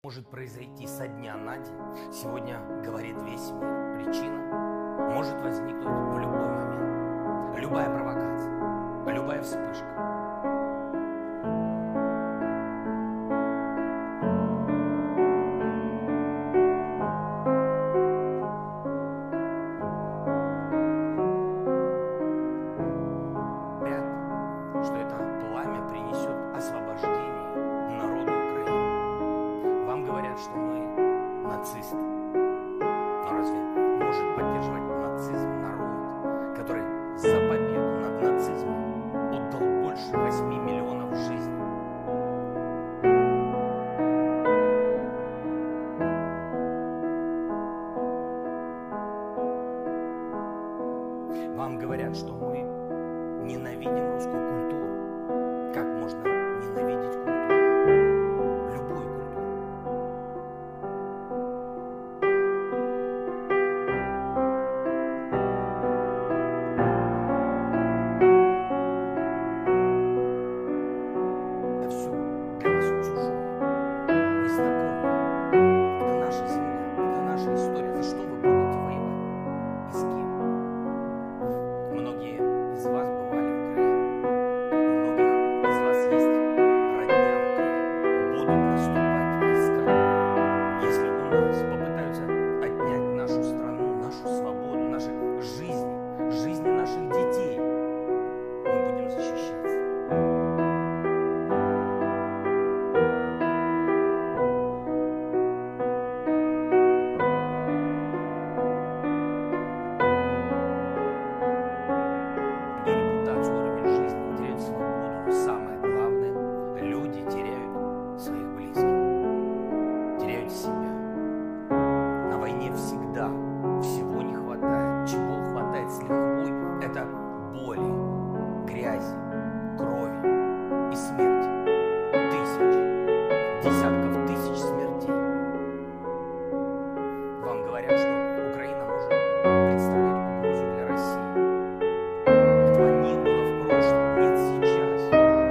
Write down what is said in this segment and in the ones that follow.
может произойти со дня на день, сегодня говорит весь мир. Причина может возникнуть в любой момент. Любая провокация, любая вспышка. Что это пламя принесет освобождение народу Украины. Вам говорят, что мы нацисты. Но разве может поддерживать нацизм народ, который за победу над нацизмом отдал больше 8 миллионов жизней? Вам говорят, что мы ненавидим русскую культуру. Как можно ненавидеть культуру? Любую культуру. Это все для вас чужое, незнакомое. Это наша земля, это наша история. За что вы будете воевать? И с кем? Многие из вас бывали в Украине. У многих из вас есть родня в Украине. Будут наступать войска. Если у нас попытаются отнять нашу страну, нашу свободу, наши жизни, жизни наших детей, мы будем защищаться. Уровень жизни, теряют свободу, но самое главное, люди теряют своих близких, теряют себя. На войне всегда всего не хватает. Чего хватает с лихвой? Это боли, грязи, крови и смерти. Десятков тысяч смертей. Вам говорят, что Украина может представлять угрозу для России. Этого не было в прошлом, нет сейчас.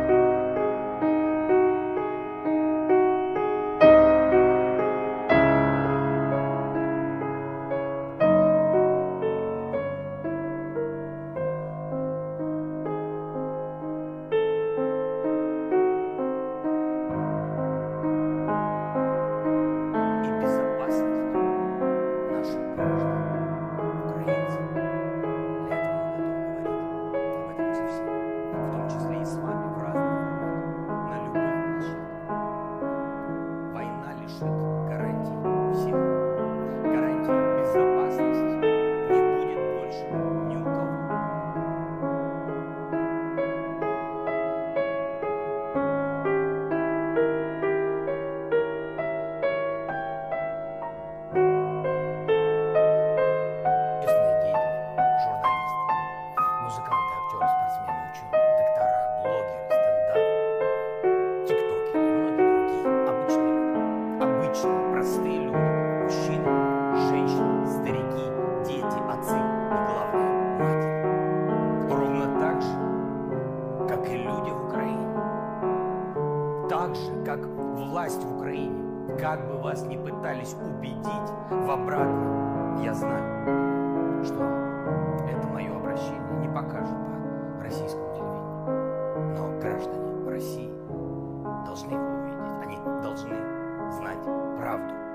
И безопасность наших граждан, украинцев. Для этого мы готовы говорить об этом со всеми, в том числе и с вами в разных форматах, на любых площадках. Война лишит гарантий всех. Гарантий безопасности не будет больше ни у кого. Местные деятели, журналисты, музыканты, актеры, спортсмены, ученые, доктора, блогеры, стендаперы, тиктокеры и многие другие обычные, простые люди, мужчины, женщины, старики, дети, отцы и, главное, матери. Ровно так же, как и люди в Украине. Так же, как власть в Украине. Как бы вас ни пытались убедить в обратном, я знаю, что это мое обращение не покажет по российскому телевидению. Но граждане России должны его увидеть. Они должны знать правду.